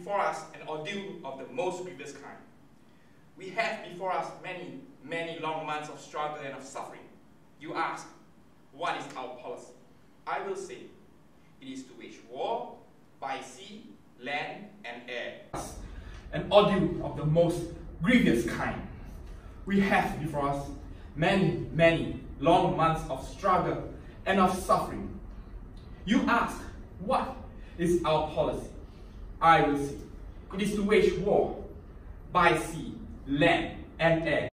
before us an ordeal of the most grievous kind. We have before us many, many long months of struggle and of suffering. You ask, what is our policy? I will say, it is to wage war by sea, land, and air. An ordeal of the most grievous kind. We have before us many, many long months of struggle and of suffering. You ask, what is our policy? I will say, it is to wage war by sea, land, and air.